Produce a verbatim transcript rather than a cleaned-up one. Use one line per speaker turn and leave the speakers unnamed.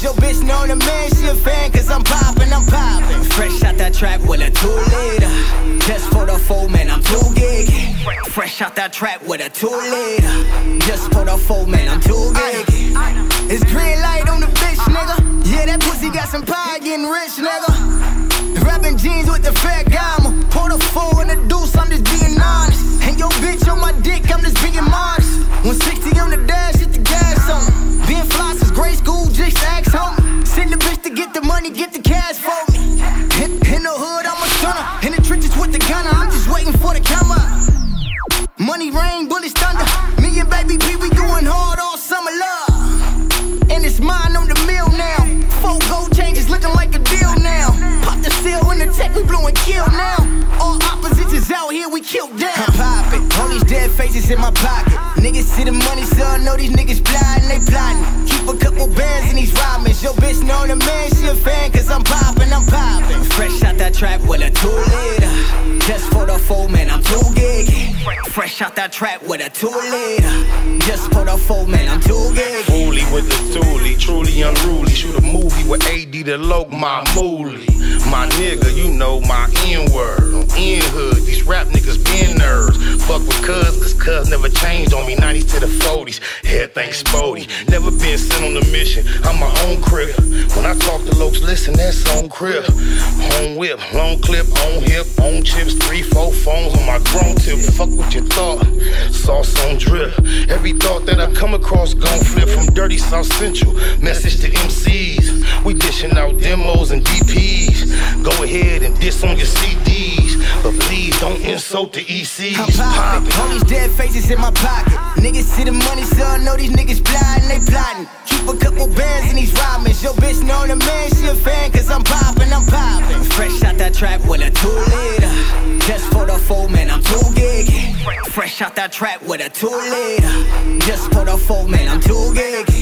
Your bitch know the man, she a fan, cause I'm poppin', I'm poppin'. Fresh out that trap with a two liter. Just for the four, man, I'm too gig. Fresh out that trap with a two liter. Just for the four, man, I'm too gig. It's green light on the bitch, nigga. Yeah, that pussy got some power, getting rich, nigga. Rapping jeans with the fat gamma. Pour the four in the deuce, I'm just being honest. And yo bitch on my dick, I'm just being modest. one sixty on the dash, hit the gas on me. Being floss is grade school, just ask homie. Send the bitch to get the money, get the cash for me. In, in the hood, I'm a stunner. In the trenches with the gunner, I'm just waiting for the camera. Money rain, bullets thunder. Me and baby B, we going hard all summer love. And it's mine on the mill now. Four gold changes looking like a deal now. Pop the seal in the tech, we blowing kill now. All opposites is out here, we killed down. I'm poppin', all these dead faces in my pocket. Niggas see the money, so I know these niggas plotting, they plotting. Keep a couple bands in these rhymes. Your bitch know the man, she a fan, cause I'm poppin', I'm poppin'. Fresh out that trap with a two liter. Just for the four, man, I'm too gig. Fresh out that trap with a two liter. Just for the four, man, I'm too gig.
Fooly with the toolie, truly unruly. Shoot a movie with A D to loc my moolie. My nigga, you know my N-word. On N-hood, these rap niggas been nerds. Fuck with cuz, cause cuz never changed on me. nineties to the forties, everything spody. Never been sent on a mission, I'm my own crib. When I talk to lokes, listen, that's on crib. Home whip, long clip, on hip, on chips, three, four phones on my grown tip. Fuck what you thought, sauce on drip. Every thought that I come across gon' flip from dirty South Central. Message to M Cs, we dishing out demos and D Ps. Go ahead and diss on your C Ds, but please don't insult the E Cs.
I'm poppin', all these dead faces in my pocket. Niggas see the money, so I know these niggas plotting, they plotting. Keep a couple bands in these rhymes. Your bitch know the man, she a fan, cause I'm poppin', I'm poppin'. Fresh out that trap with a two liter. Just for the four, man, I'm too gig. Fresh out that trap with a two liter. Just for the four, man, I'm too gig.